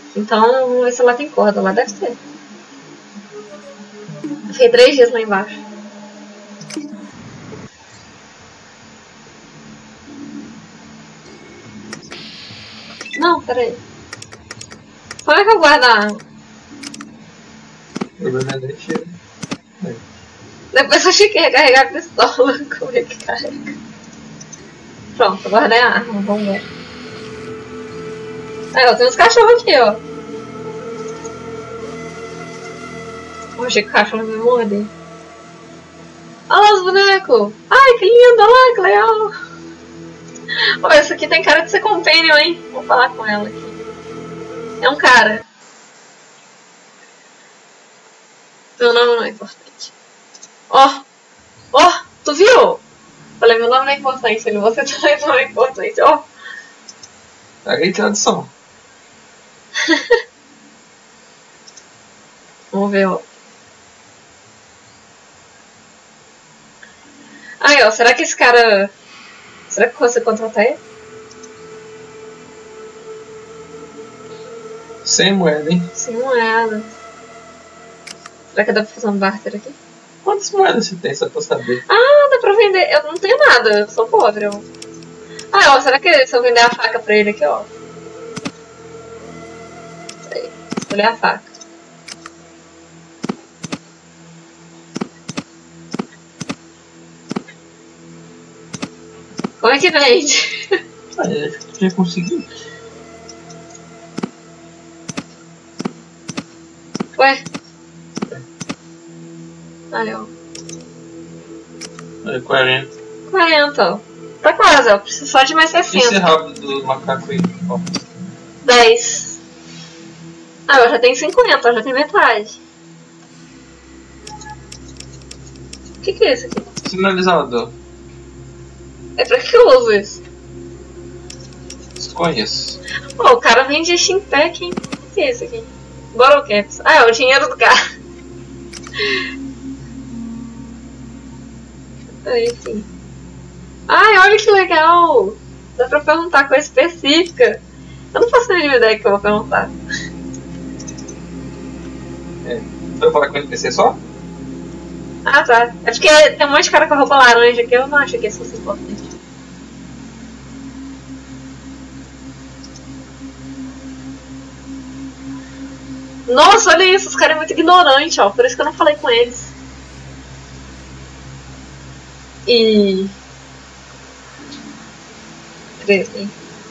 Então, vamos ver se lá tem corda. Lá deve ter. Eu fiquei 3 dias lá embaixo. Não, peraí. Como é que eu guardo a arma? O problema é tiro. Depois eu achei que ia recarregar a pistola. Como é que carrega? Pronto, eu guardei a arma. Vamos ver. Aí, ó, tem uns cachorros aqui, ó. Eu achei que o cachorro me morder. Olha lá os bonecos. Ai, que lindo, olha lá, que legal. Ó, essa aqui tem cara de ser companion, hein? Vou falar com ela aqui. É um cara. Meu nome não é importante. Ó, ó, tu viu? Falei, meu nome não é importante, ele, você também não é importante, ó. Aí tradução. Vamos ver, ó. Aí, ó, será que esse cara... Será que você contratar ele? Sem moeda, hein? Sem moeda. Será que dá pra fazer um barter aqui? Quantas moedas você tem, só pra saber? Ah, dá pra vender. Eu não tenho nada, eu sou pobre. Eu... Ah, ó, será que se eu vender a faca pra ele aqui, ó? Peraí, escolher a faca. Como é que vende? Ah, já consegui. Ué? Aí, ó. É 40. 40, ó. Tá quase, ó. Preciso só de mais E esse 60. rabo do macaco aí? Ó. 10. Ah, eu já tenho 50, já tenho metade. O que é isso aqui? Sinalizador. É pra que eu uso isso? Desconheço. Pô, o cara vende Shinpack, hein? O que é isso aqui? Bottle Caps. Ah, é o dinheiro do cara. Aí sim. Ai, olha que legal! Dá pra perguntar coisa específica. Eu não faço a mínima ideia que eu vou perguntar. Foi falar com o NPC só? Ah, tá. É porque tem um monte de cara com a roupa laranja que eu não acho que isso fosse importante. Nossa, olha isso, os caras são muito ignorantes, ó. Por isso que eu não falei com eles. E... 13.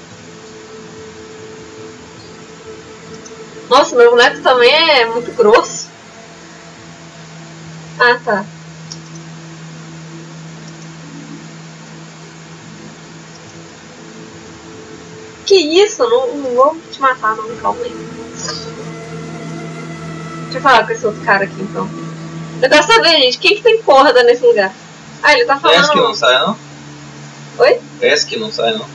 Nossa, meu boneco também é muito grosso. Ah, tá. Que isso? Não vou te matar, não. Calma aí. Deixa eu falar com esse outro cara aqui, então. Eu quero saber, gente, quem que tem corda nesse lugar? Ah, ele tá falando... Esse que não sai, não? Oi? Esse que não sai, não?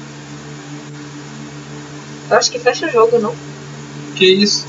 Eu acho que fecha o jogo, não? Que isso?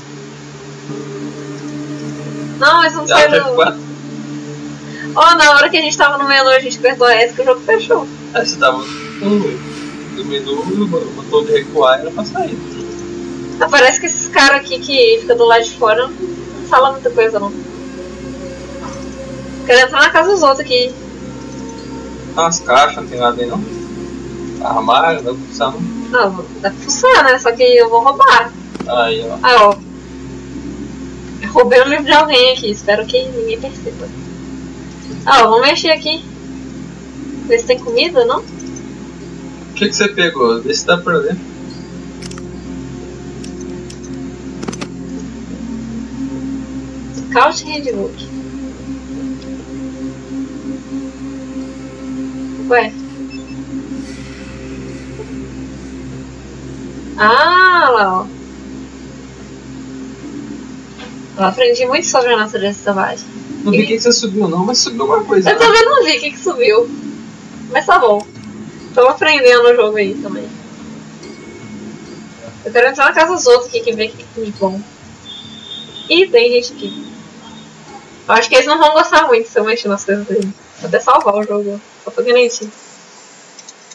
Não, mas não Já sai teve do... 4. Ó, na hora que a gente tava no menu, a gente apertou S que o jogo fechou. Aí você tava no menu, o botão de recuar era pra sair. Ah, parece que esses caras aqui que ficam do lado de fora não falam muita coisa, não. Quero entrar na casa dos outros aqui. As caixas, não tem nada aí, não? Armário, não dá pra puxar, não? Não, dá pra fuçar, né? Só que eu vou roubar. Aí, ó. Ah, ó. Eu roubei o livro de alguém aqui, espero que ninguém perceba. Ah, ó, vamos mexer aqui. Ver se tem comida, não? O que você pegou? Vê se dá pra ver. Couch Handbook. Ué. Ah, lá, ó. Eu aprendi muito sobre a natureza selvagem. Não vi o que você subiu, não, mas subiu alguma coisa. Eu também não vi o que subiu. Mas tá bom. Tô aprendendo o jogo aí também. Eu quero entrar na casa dos outros aqui, que ver o que tem de bom. Ih, tem gente aqui. Eu acho que eles não vão gostar muito se eu mexer nas coisas deles. Vou até salvar o jogo. Só pra garantir.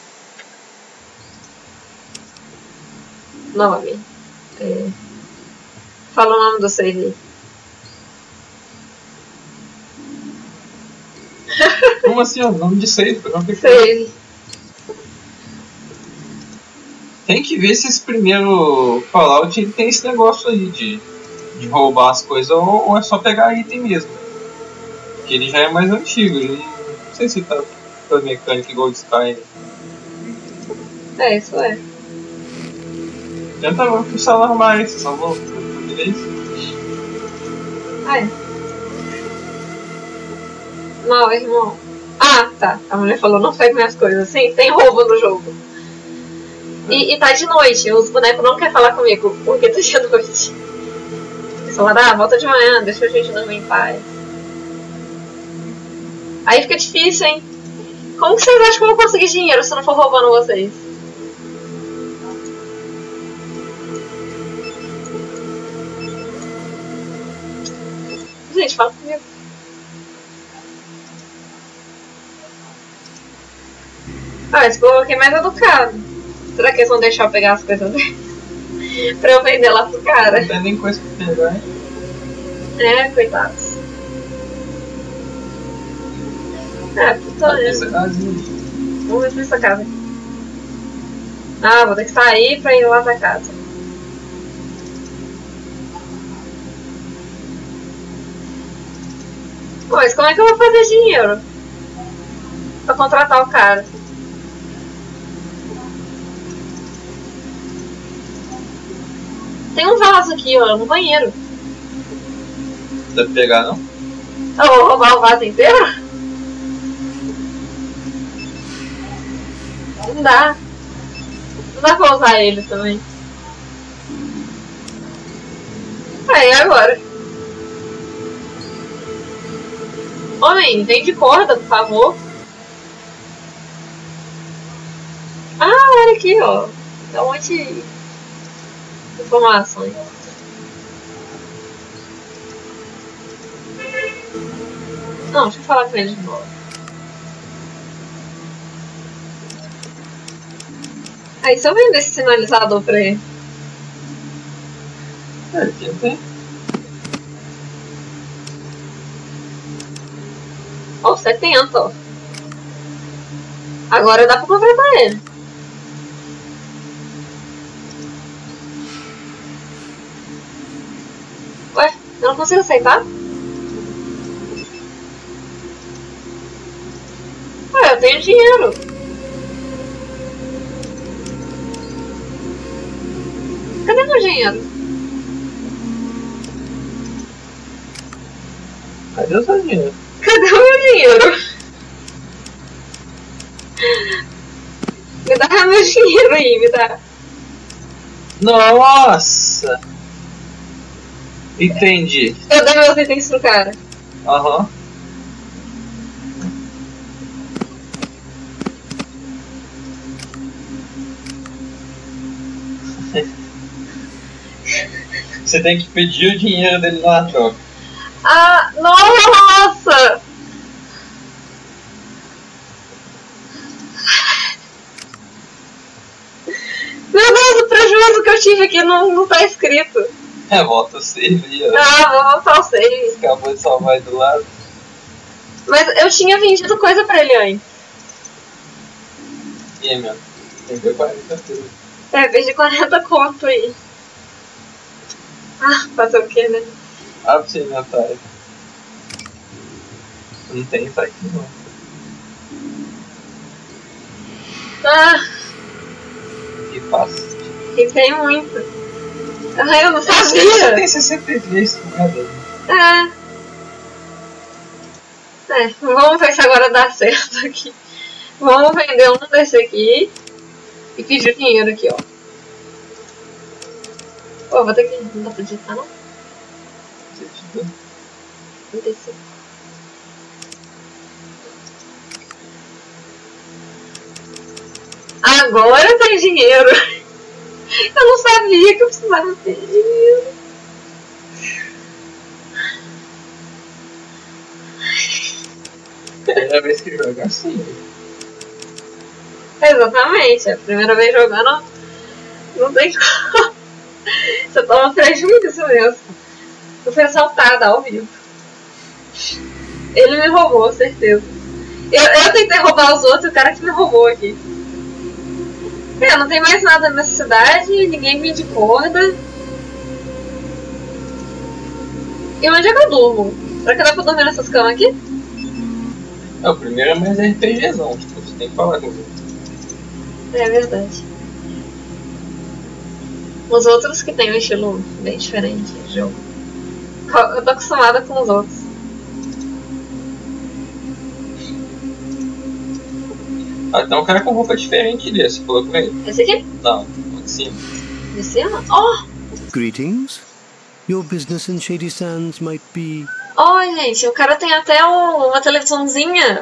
Nome. Fala o nome do save. Como assim, ó? Nome de save? Save. Tem que ver se esse primeiro Fallout ele tem esse negócio aí de roubar as coisas ou é só pegar item mesmo. Porque ele já é mais antigo, ele não sei se tá com a mecânica igual de Skyrim. É, isso é. Tenta puxar o armário, você só volta. Beleza? Ah, é. Não, irmão. Ah, tá. A mulher falou, não pegue minhas coisas. Sim, tem roubo no jogo. E tá de noite. Os bonecos não querem falar comigo porque tá de noite. Eles falaram, volta de manhã, deixa a gente dormir em paz. Aí fica difícil, hein? Como que vocês acham que eu vou conseguir dinheiro se eu não for roubando vocês? Gente, fala comigo. Ah, esse povo aqui é mais educado. Será que eles vão deixar eu pegar as coisas deles? Pra eu vender lá pro cara? Não tem nem coisa pra pegar, hein? É, coitados. Vamos ver pra essa casa. Ah, vou ter que sair pra ir lá pra casa. Pô, mas como é que eu vou fazer dinheiro pra contratar o cara? Tem um vaso aqui, ó, no banheiro. Não dá pra pegar, não? Eu vou roubar o vaso inteiro? Não dá. Não dá pra usar ele também. Aí, agora? Homem, vende corda, por favor. Ah, olha aqui, ó. Dá um monte de informações. Não, deixa eu falar com ele de novo. Aí, se eu vender esse sinalizador pra ele? É, aqui tem. Ó, 70, ó. Agora dá pra completar ele. Ué, eu não consigo aceitar? Ué, eu tenho dinheiro. Cadê meu dinheiro? Cadê o seu dinheiro? Cadê o meu dinheiro? Me dá meu dinheiro aí, me dá. Nossa! Entendi. Eu dei meus itens pro cara. Aham. Você tem que pedir o dinheiro dele na troca. Ah, nossa! Meu Deus, o prejuízo que eu tive aqui não tá escrito. É, volta o save aí, ó. Ah, vou voltar o save. Acabou de salvar aí do lado. Mas eu tinha vendido coisa pra ele antes. E aí, meu? Vendeu 40 tudo. É, vendi 40 conto aí. Ah, fazer o que, né? Abre o seu inventário. Não tem isso aqui, não. Ah, Que fácil. e tem muito. Ah, eu não Você sabia. tem 63 moedas. Vamos ver se agora dá certo aqui. Vamos vender um desse aqui e pedir dinheiro aqui, ó. Pô, vou ter que... Não dá pra digitar, não? 35. Agora tem dinheiro. Eu não sabia que eu precisava ter dinheiro. Primeira vez que joga assim. Exatamente, é a primeira vez jogando. Não tem como. Você toma prejuízo mesmo. Eu fui assaltada ao vivo. Ele me roubou, certeza. Eu tentei roubar os outros, o cara que me roubou aqui. Não tem mais nada nessa cidade, ninguém me indicou. E onde é que eu durmo? Será que dá pra dormir nessas camas aqui? O primeiro é mais RPGzão, tipo, você tem que falar com os outros. É verdade. Os outros que tem um estilo bem diferente de jogo. Eu tô acostumada com os outros. Tem um cara com roupa diferente desse, falou com ele. Esse aqui? Não, de cima. De cima? Oh! Greetings. Your business in Shady Sands might be... Oh, gente, o cara tem até uma televisãozinha.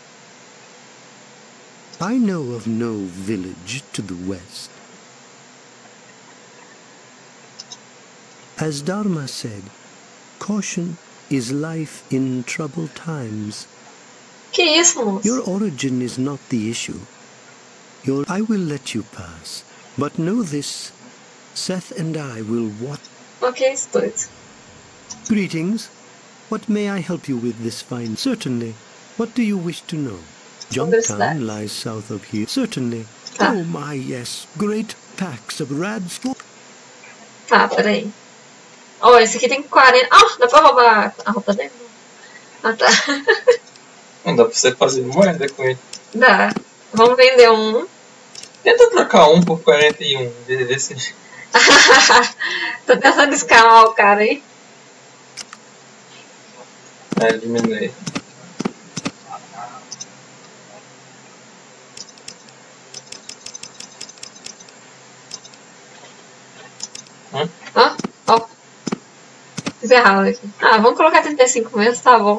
I know of no village to the west. As Dharma said, caution is life in troubled times. Que isso, moço? Your origin is not the issue. I will let you pass. But know this, Seth and I will watch... Ok, doido. Greetings. What may I help you with this fine? Certainly. What do you wish to know? Junktown lies south of here. Certainly. Oh my, yes. Great packs of rad sport. Tá, peraí. Oh, esse aqui tem 40... dá pra roubar a roupa dele? Ah, tá. Não dá pra você fazer moeda com ele. Dá. Vamos vender um. Tenta trocar um por 41. Ver se... Tô tentando escalar o cara aí. Diminui. Ó. Fiz errado aqui. Vamos colocar 35 mesmo, tá bom.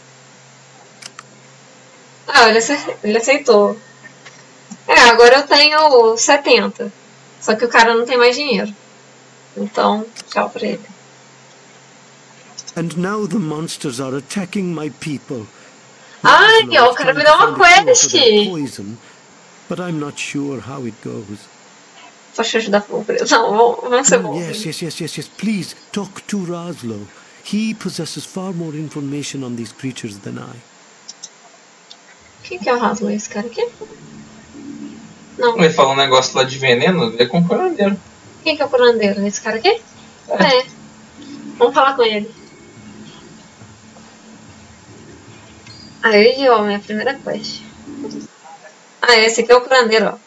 Ele aceitou. Agora eu tenho 70. Só que o cara não tem mais dinheiro. Então, tchau pra ele. And now the monsters are attacking my people. Ai, o cara me deu uma quest. But I'm not sure how it goes. Posso ajudar o preso? Não, vamos ser bons. Yes. Please talk to Raslo. He possesses far more information on these creatures than I. Quem que é o Raslo? Esse cara aqui? Não. Ele falou um negócio lá de veneno, ele é com o curandeiro. Quem que é o curandeiro? Esse cara aqui? É. Vamos falar com ele. Aí, ó, minha primeira quest. Esse aqui é o curandeiro, ó.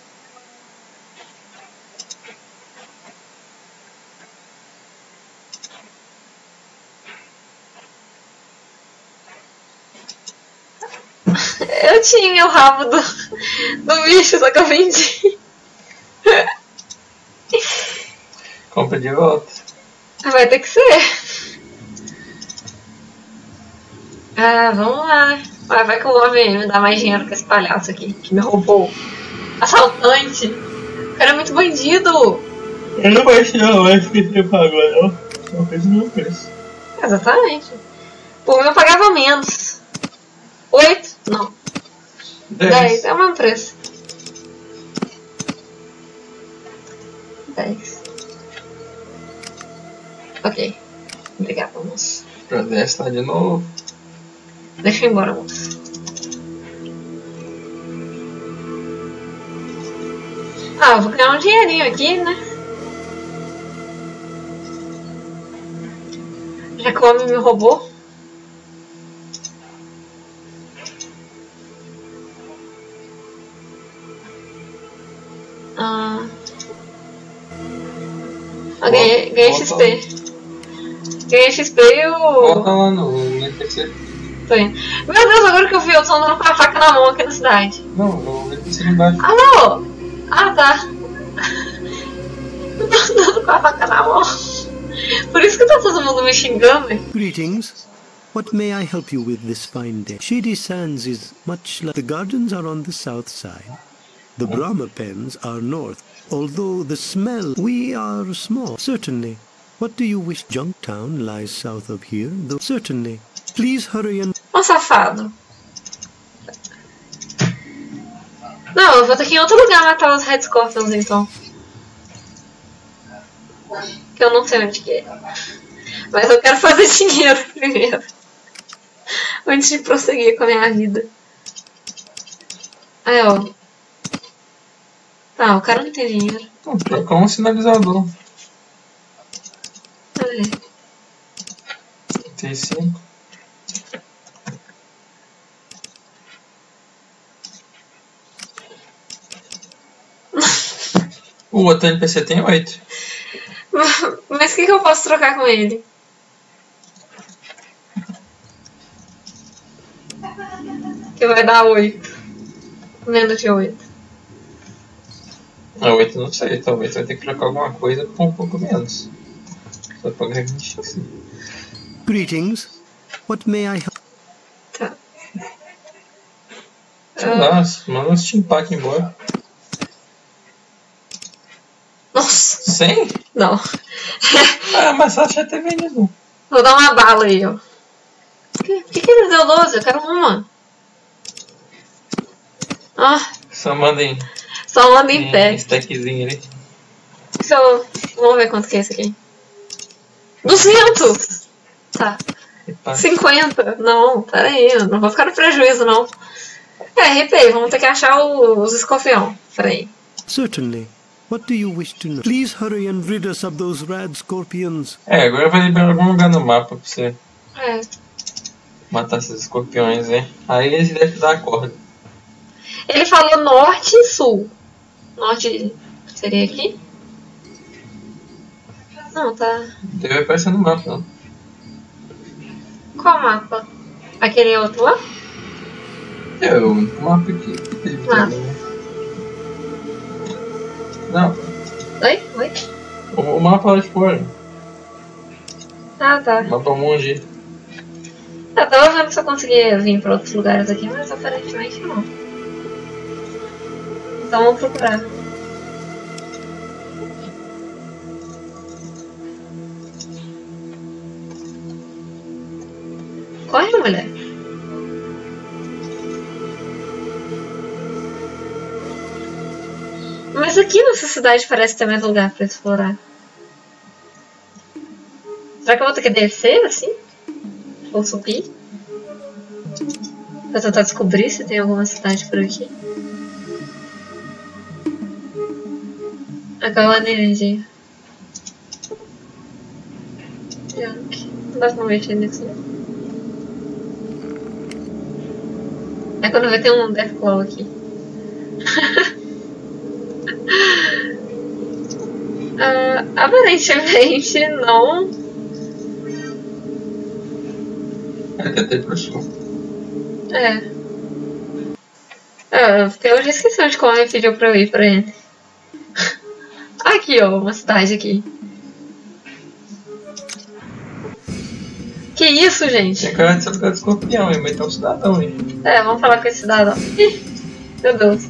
Eu tinha o rabo do bicho, só que eu vendi. Compra de volta. Vai ter que ser. Vamos lá. Vai que o homem me dá mais dinheiro que esse palhaço aqui, que me roubou. Assaltante. O cara é muito bandido. Ele não vai tirar mais que ele pagou, não. Só fez o meu preço. Exatamente. Por mim eu pagava menos. 8? Não. 10. É o mesmo preço. 10. Ok. Obrigada, moço. Pra 10 tá de novo. Deixa eu ir embora, moço. Eu vou ganhar um dinheirinho aqui, né? Já que o homem me roubou. Ganhei XP. Ganhei XP e o... Volta lá no NPC. Tô indo. Meu Deus, agora que eu vi, eu tô andando com a faca na mão aqui na cidade. Não, no NPC embaixo. Alô? Tá. Eu tô andando com a faca na mão. Por isso que tá todo mundo me xingando. Greetings. What may I help you with this fine day? Shady Sands is much like... The gardens are on the south side. The Brahma pens are north. Although the smell... We are small, certainly. What do you wish? Junktown lies south of here, though certainly. Please hurry and... Safado. Não, eu vou ter que ir em outro lugar matar os Red Scorpions, então. que eu não sei onde que é. Mas eu quero fazer dinheiro primeiro. Antes de prosseguir com a minha vida. Aí, ó. Tá, o cara não tem dinheiro. Não, trocar um sinalizador. Aí. 35. O outro NPC tem 8. Mas o que eu posso trocar com ele? Que vai dar 8. Menos de 8. A 8 não sei, talvez vai ter que trocar alguma coisa com um pouco menos. Só pra garantir assim. Greetings. What may I help? Tá. Sei lá, manda um Steam Pack embora. Nossa! 100? Não. Ah, mas só achei até vendido. Vou dar uma bala aí, ó. Por que ele deu 12? Eu quero uma. Ah, Só manda em só manda em pé. stackzinho ali. Vamos ver quanto que é esse aqui. 200! Tá. Epa. 50? Não, peraí. Eu não vou ficar no prejuízo, não. RP, vamos ter que achar os escorpião. Peraí. Certainly. What do you wish to know? Please hurry and rid us of those rad scorpions. Agora vai liberar algum lugar no mapa pra você É. matar esses escorpiões, hein? Aí eles devem dar a corda. Ele falou norte e sul. Norte seria aqui? Não, tá. Deve aparecer no mapa, não. Qual mapa? Aquele outro lá? É o único mapa aqui. Ah. Não, Oi? Oi? o mapa lá de fora. Ah, tá. O mapa monge. Eu tava vendo se eu conseguia vir pra outros lugares aqui, mas aparentemente não. Então vamos procurar. Corre, mulher. Mas aqui nessa cidade parece ter mais lugar pra explorar. Será que eu vou ter que descer assim? Ou subir? Pra tentar descobrir se tem alguma cidade por aqui. Acabando a energia. Junk. Não dá pra mexer nisso. É quando vai ter um Deathclaw aqui. Aparentemente não. Até ter próximo. Porque eu já esqueci onde como ele pediu pra eu ir pra ele. Aqui, ó, uma cidade aqui. Que isso, gente? Tem cara de ser lugar de escorpião, hein? Mas tem um cidadão aí. Vamos falar com esse cidadão. Ih, meu Deus.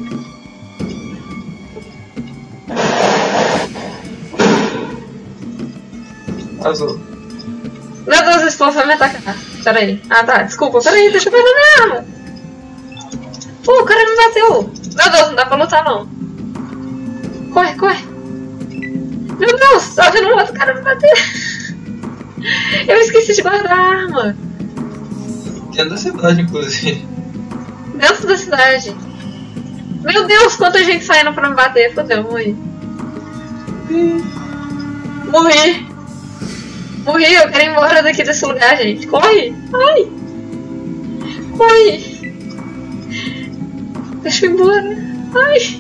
Azul. Meu Deus, esse povo vai me atacar. Peraí. Ah, tá. Desculpa. Peraí, deixa eu pegar minha arma. Pô, o cara me bateu. Meu Deus, não dá pra lutar, não. Corre, corre. Meu Deus, tá vendo o outro cara me bater. Eu esqueci de guardar a arma. Dentro da cidade, inclusive. Dentro da cidade. Meu Deus, quanta gente saindo pra me bater. Fodeu, morri. Morri. Morri, eu quero ir embora daqui desse lugar, gente. Corre! Ai! Corre! Deixa eu ir embora. Ai!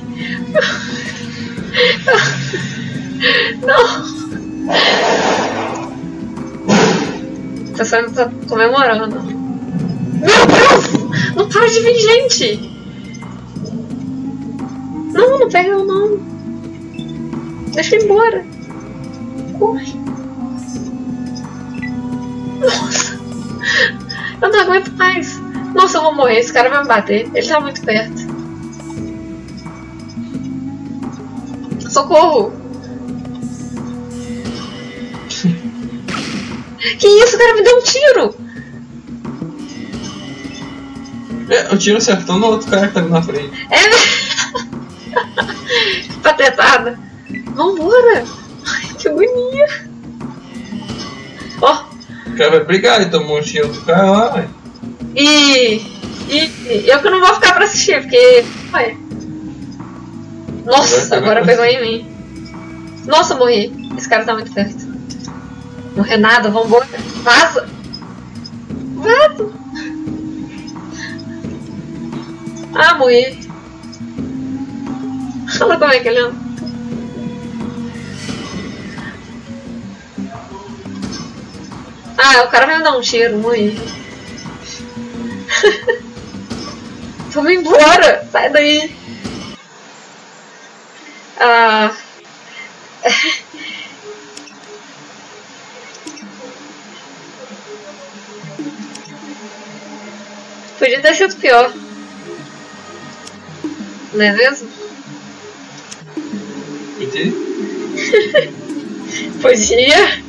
Não! Você só tá comemorando. Meu Deus! Não para de vir gente! Não, não pega eu não. Deixa eu ir embora. Corre! Nossa! Eu não aguento mais! Nossa, eu vou morrer, esse cara vai me bater. Ele tá muito perto. Socorro! Que isso? O cara me deu um tiro! O tiro acertou no outro cara que tava na frente. Que patetada! Vambora! Ai, que agonia. Ó. O cara vai brigar, ele tomou um tiro do cara lá, velho. E eu que não vou ficar pra assistir, porque... Ué. Nossa, agora pegou em mim. Nossa, morri. Esse cara tá muito perto. Morrer nada, vambora. Vaza! Vaza! Ah, morri. Olha como é que ele anda. Ah, o cara vai me dar um tiro, morri. Vamos embora! Sai daí! Ah... Podia ter sido pior. Não é mesmo? Podia? Podia?